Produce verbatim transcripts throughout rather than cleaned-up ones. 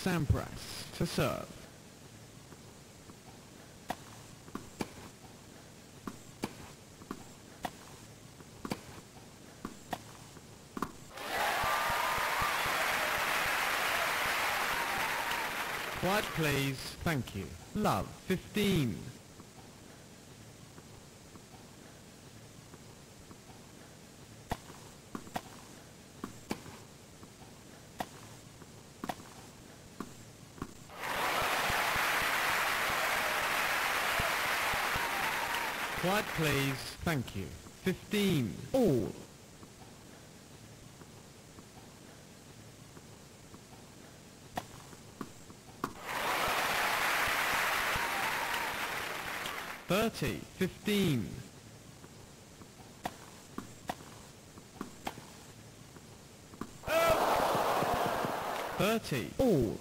Sampras to serve. Quiet please, thank you. Love, fifteen. Quiet please, thank you. fifteen. All. thirty. fifteen. thirty. All.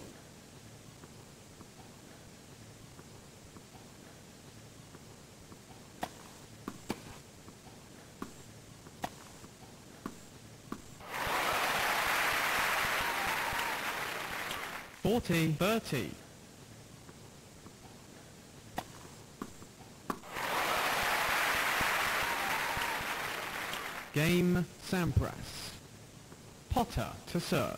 forty. thirty. Game, Sampras. Potter to serve.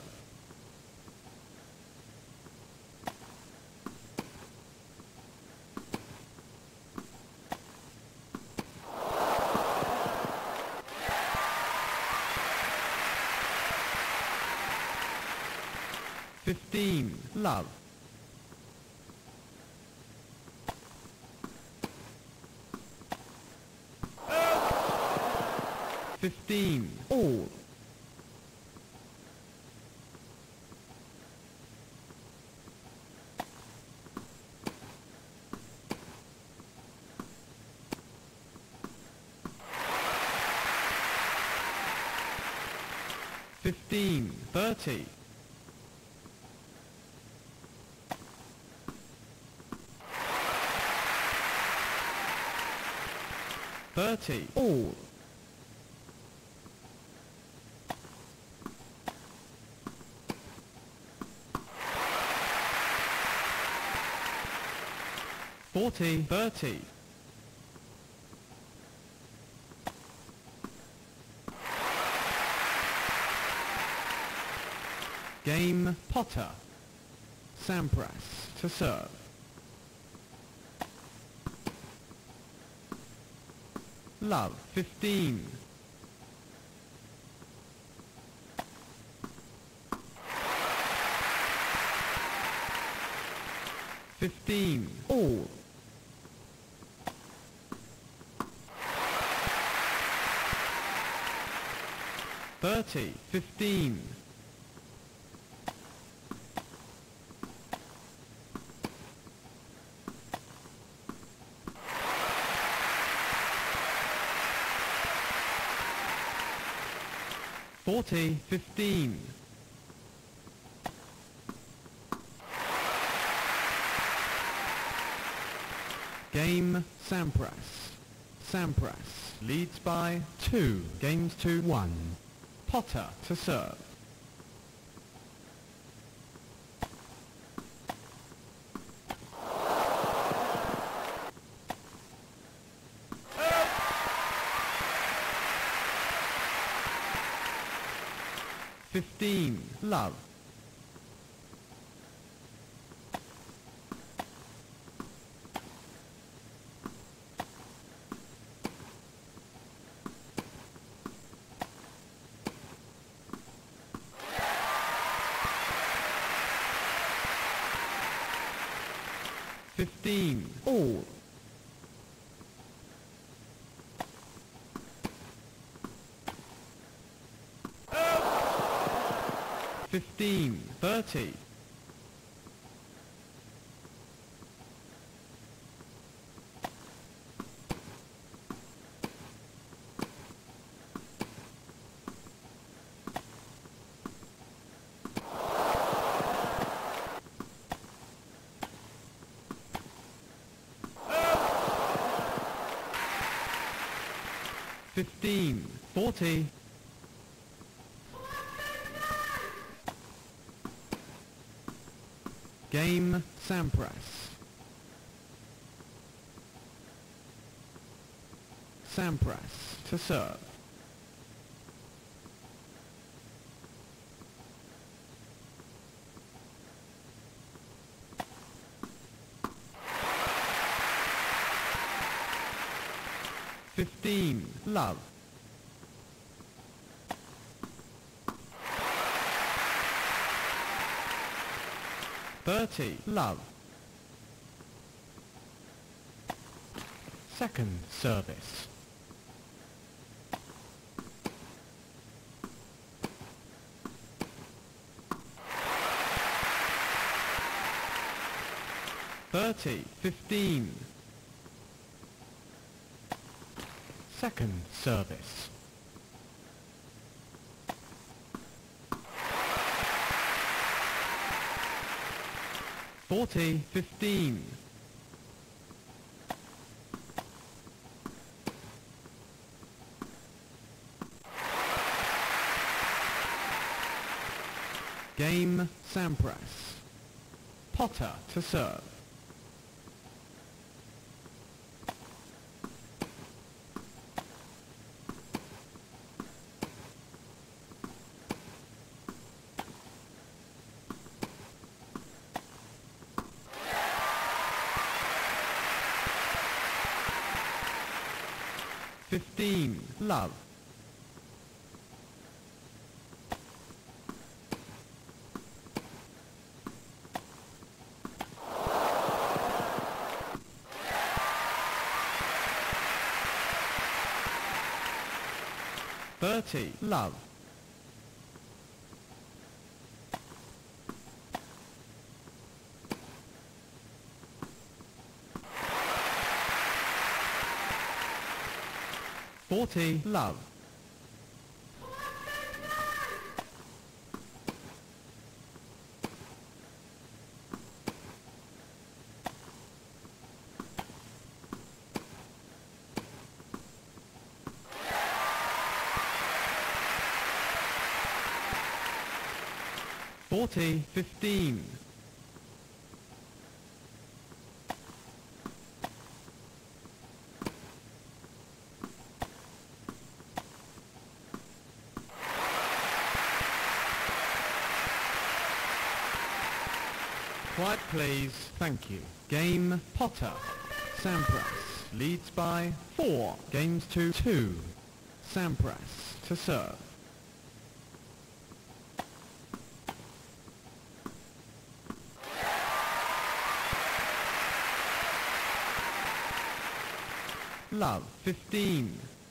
fifteen. Love. fifteen. All. fifteen. thirty. thirty. All. forty. thirty. Game, Potter. Sampras to serve. Love, fifteen. fifteen. All. thirty. fifteen. forty. fifteen. Game, Sampras. Sampras leads by two games to one. Potter to serve. fifteen. Love. fifteen. All. fifteen. thirty. fifteen. forty. Game, Sampras. Sampras to serve. Fifteen, love. Thirty, love. Second service. Thirty, fifteen. Second service. Forty, fifteen. Game, Sampras. Potter to serve. Fifteen, love. Thirty, love. Forty, love. Forty, fifteen. Quiet please, thank you. Game, Potter. Sampras leads by four games to two. Sampras to serve. Love, fifteen.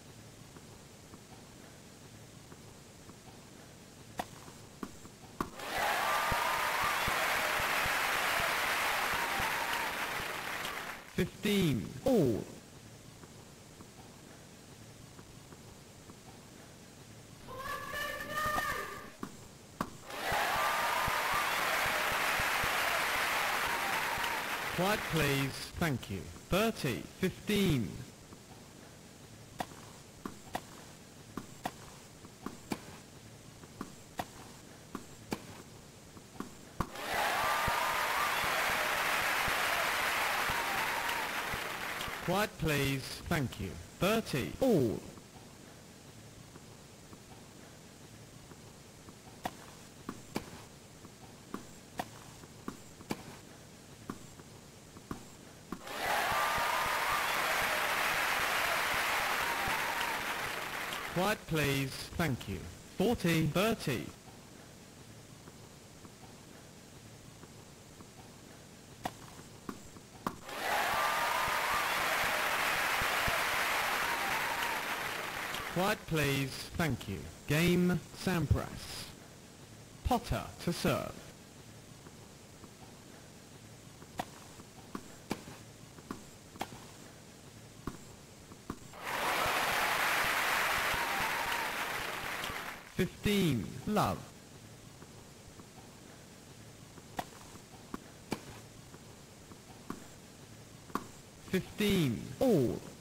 Fifteen, all. Quiet please, thank you. Thirty, fifteen. Quiet please, thank you. Thirty, all. Quiet please, thank you. Forty, thirty. Quiet please, thank you. Game, Sampras. Potter to serve. Fifteen, love. Fifteen, all.